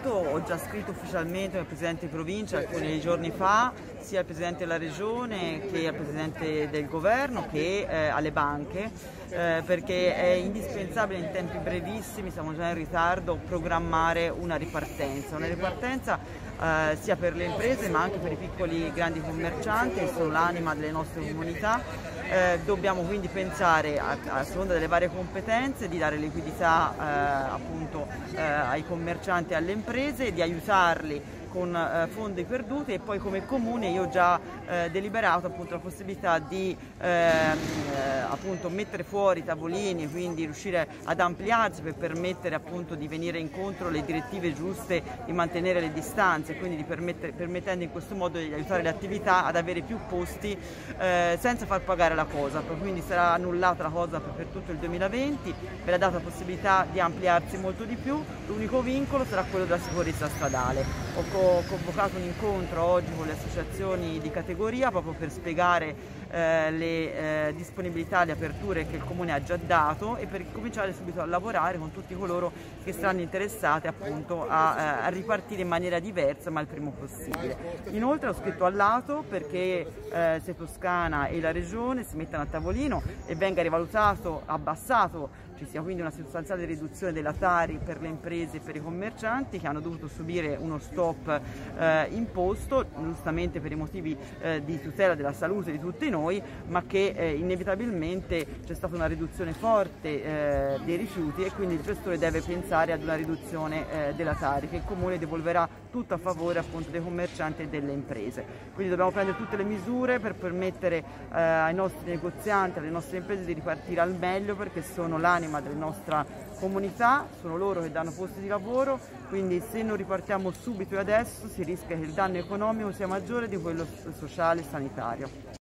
dato, ho già scritto ufficialmente al Presidente di Provincia alcuni giorni fa, sia al Presidente della Regione che al Presidente del Governo che alle banche, perché è indispensabile in tempi brevissimi, siamo già in ritardo, programmare una ripartenza sia per le imprese ma anche per i piccoli e grandi commercianti che sono l'anima delle nostre comunità. Dobbiamo quindi pensare a seconda delle varie competenze di dare liquidità appunto ai commercianti e alle imprese, di aiutarli con fondi perduti, e poi come comune io ho già deliberato appunto la possibilità di appunto mettere fuori i tavolini, quindi riuscire ad ampliarsi per permettere appunto di venire incontro alle direttive giuste di mantenere le distanze, quindi permettendo in questo modo di aiutare le attività ad avere più posti senza far pagare la COSAP. Quindi sarà annullata la COSAP per tutto il 2020, verrà data la possibilità di ampliarsi molto di più, l'unico vincolo sarà quello della sicurezza stradale. Ho convocato un incontro oggi con le associazioni di categoria proprio per spiegare le disponibilità, le aperture che il Comune ha già dato e per cominciare subito a lavorare con tutti coloro che saranno interessati appunto a ripartire in maniera diversa ma il prima possibile. Inoltre ho scritto all'ATO perché Se Toscana e la Regione si mettano a tavolino e venga rivalutato, abbassato, ci sia quindi una sostanziale riduzione della Tari per le imprese e per i commercianti che hanno dovuto subire uno stop imposto, giustamente per i motivi di tutela della salute di tutti noi, ma che inevitabilmente c'è stata una riduzione forte dei rifiuti e quindi il gestore deve pensare ad una riduzione della Tari che il Comune devolverà tutto a favore appunto dei commercianti e delle imprese. Quindi dobbiamo prendere tutte le misure per permettere ai nostri negozianti, alle nostre imprese di ripartire al meglio, perché sono l'anima della nostra comunità, sono loro che danno posti di lavoro, quindi se non ripartiamo subito e adesso si rischia che il danno economico sia maggiore di quello sociale e sanitario.